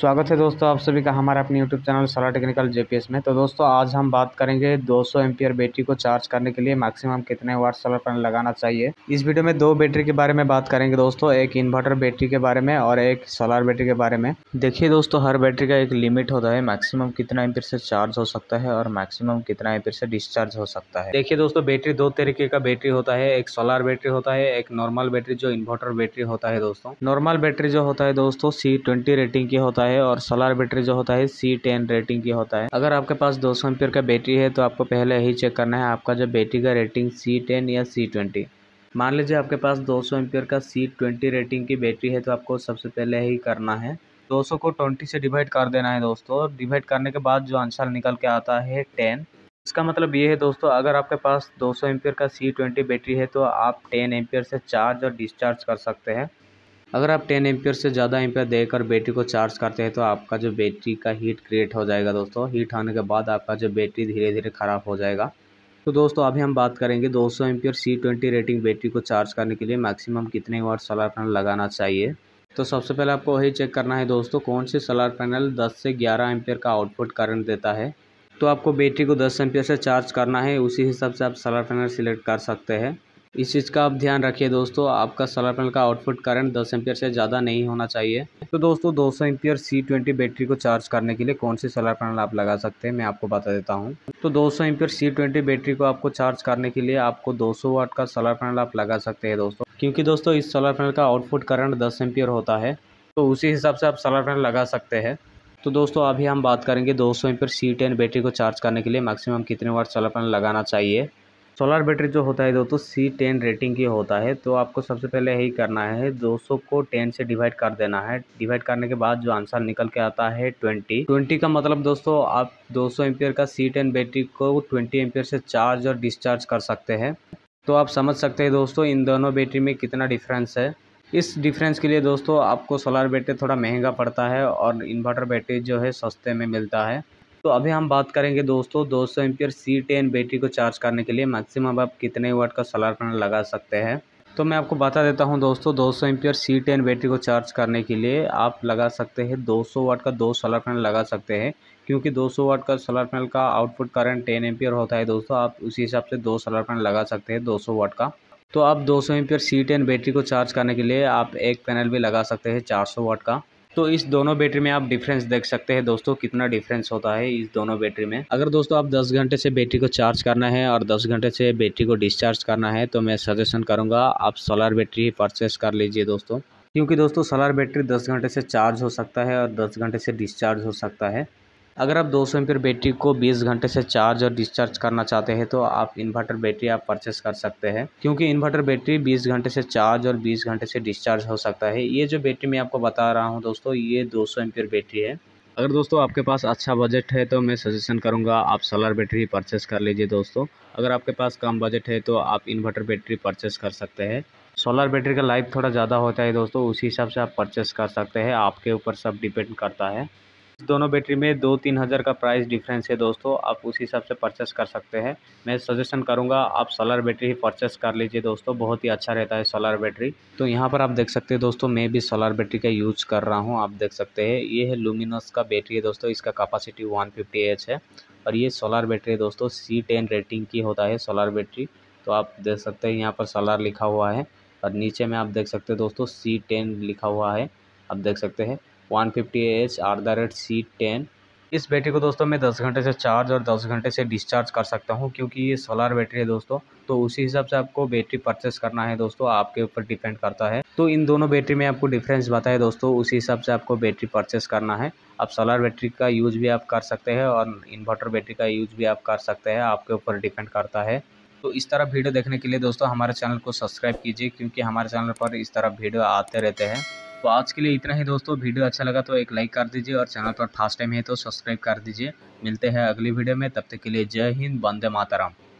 स्वागत है दोस्तों आप सभी का हमारे अपने YouTube channel solar technical JPS में। तो दोस्तों आज हम बात करेंगे 200 एम्पियर बैटरी को चार्ज करने के लिए मैक्सिमम कितने वाट सोलर पैनल लगाना चाहिए। इस वीडियो में दो बैटरी के बारे में बात करेंगे दोस्तों, एक इन्वर्टर बैटरी के बारे में और एक सोलर बैटरी के बारे में। देखिए दोस्तों, हर बैटरी का एक लिमिट होता है, मैक्सिमम कितना एम्पियर से चार्ज हो सकता है और मैक्सिमम कितना एम्पियर से डिस्चार्ज हो सकता है। देखिए दोस्तों, बैटरी दो तरीके का बैटरी होता है, एक सोलर बैटरी होता है, एक नॉर्मल बैटरी जो इन्वर्टर बैटरी होता है। दोस्तों नॉर्मल बैटरी जो होता है दोस्तों C20 रेटिंग की होता है और सोलर बैटरी जो होता है C10 रेटिंग की होता है। अगर आपके पास 200 एम्पीयर का बैटरी है तो आपको पहले ही चेक करना है आपका जो बैटरी का रेटिंग C10 या C20। मान लीजिए आपके पास 200 एम्पीयर का C20 रेटिंग की बैटरी है तो आपको सबसे पहले ही करना है 200 को 20 से डिवाइड कर देना है दोस्तों। डिवाइड करने के बाद जो आंसर निकल के आता है 10। इसका मतलब ये है दोस्तों, अगर आपके पास 200 एम्पीयर का C20 बैटरी है तो आप 10 एम्पीयर से चार्ज और डिस्चार्ज कर सकते हैं। अगर आप 10 एम्पीयर से ज़्यादा एम्पीयर देकर बैटरी को चार्ज करते हैं तो आपका जो बैटरी का हीट क्रिएट हो जाएगा दोस्तों। हीट होने के बाद आपका जो बैटरी धीरे धीरे ख़राब हो जाएगा। तो दोस्तों अभी हम बात करेंगे 200 एम्पीयर C20 रेटिंग बैटरी को चार्ज करने के लिए मैक्सिमम कितने वाट सोलर पैनल लगाना चाहिए। तो सबसे पहले आपको वही चेक करना है दोस्तों, कौन से सोलर पैनल 10 से 11 एम्पीयर का आउटपुट करंट देता है। तो आपको बैटरी को 10 एम्पीयर से चार्ज करना है, उसी हिसाब से आप सोलर पैनल सिलेक्ट कर सकते हैं। इस चीज़ का आप ध्यान रखिए दोस्तों, आपका सोलर पैनल का आउटपुट करंट 10 एम्पीयर से ज़्यादा नहीं होना चाहिए। तो दोस्तों 200 एम्पीयर C20 बैटरी को चार्ज करने के लिए कौन सी सोलर पैनल आप लगा सकते हैं, मैं आपको बता देता हूं। तो 200 एम्पीयर C20 बैटरी को आपको चार्ज करने के लिए आपको 200 वाट का सोलर पैनल आप लगा सकते हैं दोस्तों, क्योंकि दोस्तों इस सोलर पैनल का आउटपुट करंट 10 एम्पीयर होता है। तो उसी हिसाब से आप सोलर पैनल लगा सकते हैं। तो दोस्तों अभी हम बात करेंगे 200 एम्पीयर C10 बैटरी को चार्ज करने के लिए मैक्सिमम कितने वाट सोलर पैनल लगाना चाहिए। सोलर बैटरी जो होता है दोस्तों C10 रेटिंग की होता है। तो आपको सबसे पहले यही करना है 200 को 10 से डिवाइड कर देना है। डिवाइड करने के बाद जो आंसर निकल के आता है 20 का मतलब दोस्तों आप 200 एम्पीयर का C10 बैटरी को 20 एम्पीयर से चार्ज और डिस्चार्ज कर सकते हैं। तो आप समझ सकते हैं दोस्तों इन दोनों बैटरी में कितना डिफरेंस है। इस डिफरेंस के लिए दोस्तों आपको सोलर बैटरी थोड़ा महंगा पड़ता है और इन्वर्टर बैटरी जो है सस्ते में मिलता है। तो अभी हम बात करेंगे दोस्तों 200 एम्पीयर C10 बैटरी को चार्ज करने के लिए मैक्सिमम आप कितने वाट का सोलर पैनल लगा सकते हैं। तो मैं आपको बता देता हूं दोस्तों, 200 एम्पीयर C10 बैटरी को चार्ज करने के लिए आप लगा सकते हैं 200 वाट का 2 सोलर पैनल लगा सकते हैं, क्योंकि 200 वाट का सोलर पैनल का आउटपुट करंट 10 एम्पीयर होता है दोस्तों। आप उसी हिसाब से 2 सोलर पैनल लगा सकते हैं 200 वाट का। तो आप 200 एम्पीयर C10 बैटरी को चार्ज करने के लिए आप एक पैनल भी लगा सकते हैं 400 वाट का। तो इस दोनों बैटरी में आप डिफरेंस देख सकते हैं दोस्तों, कितना डिफरेंस होता है इस दोनों बैटरी में। अगर दोस्तों आप 10 घंटे से बैटरी को चार्ज करना है और 10 घंटे से बैटरी को डिस्चार्ज करना है तो मैं सजेशन करूंगा आप सोलर बैटरी परचेस कर लीजिए दोस्तों, क्योंकि दोस्तों सोलर बैटरी 10 घंटे से चार्ज हो सकता है और 10 घंटे से डिस्चार्ज हो सकता है। अगर आप 200 एम्पीयर बैटरी को 20 घंटे से चार्ज और डिस्चार्ज करना चाहते हैं तो आप इन्वर्टर बैटरी आप परचेस कर सकते हैं, क्योंकि इन्वर्टर बैटरी 20 घंटे से चार्ज और 20 घंटे से डिस्चार्ज हो सकता है। ये जो बैटरी मैं आपको बता रहा हूँ दोस्तों, ये 200 एम्पीयर बैटरी है। अगर दोस्तों आपके पास अच्छा बजट है तो मैं सजेशन करूँगा आप सोलर बैटरी परचेस कर लीजिए दोस्तों। अगर आपके पास कम बजट है तो आप इन्वर्टर बैटरी परचेस कर सकते हैं। सोलर बैटरी का लाइफ थोड़ा ज़्यादा होता है दोस्तों, उसी हिसाब से आप परचेस कर सकते हैं, आपके ऊपर सब डिपेंड करता है। दोनों बैटरी में 2-3 हज़ार का प्राइस डिफरेंस है दोस्तों, आप उस हिसाब से परचेस कर सकते हैं। मैं सजेशन करूंगा आप सोलर बैटरी ही परचेस कर लीजिए दोस्तों, बहुत ही अच्छा रहता है सोलर बैटरी। तो यहाँ पर आप देख सकते हैं दोस्तों, मैं भी सोलर बैटरी का यूज कर रहा हूँ। आप देख सकते हैं ये है लुमिनस का बैटरी है दोस्तों, इसका कैपेसिटी 150 है और ये सोलर बैटरी है दोस्तों C10 रेटिंग की होता है सोलर बैटरी। तो आप देख सकते हैं यहाँ पर सोलर लिखा हुआ है और नीचे में आप देख सकते हैं दोस्तों C10 लिखा हुआ है। आप देख सकते हैं 150Ah C10। इस बैटरी को दोस्तों मैं 10 घंटे से चार्ज और 10 घंटे से डिस्चार्ज कर सकता हूं, क्योंकि ये सोलर बैटरी है दोस्तों। तो उसी हिसाब से आपको बैटरी परचेस करना है दोस्तों, आपके ऊपर डिपेंड करता है। तो इन दोनों बैटरी में आपको डिफरेंस बताया दोस्तों, उसी हिसाब से आपको बैटरी परचेस करना है। आप सोलर बैटरी का यूज भी आप कर सकते हैं और इन्वर्टर बैटरी का यूज भी आप कर सकते हैं, आपके ऊपर डिपेंड करता है। तो इस तरह वीडियो देखने के लिए दोस्तों हमारे चैनल को सब्सक्राइब कीजिए, क्योंकि हमारे चैनल पर इस तरह वीडियो आते रहते हैं। तो आज के लिए इतना ही दोस्तों, वीडियो अच्छा लगा तो एक लाइक कर दीजिए और चैनल पर फर्स्ट टाइम है तो सब्सक्राइब कर दीजिए। मिलते हैं अगली वीडियो में, तब तक के लिए जय हिंद, वंदे मातरम।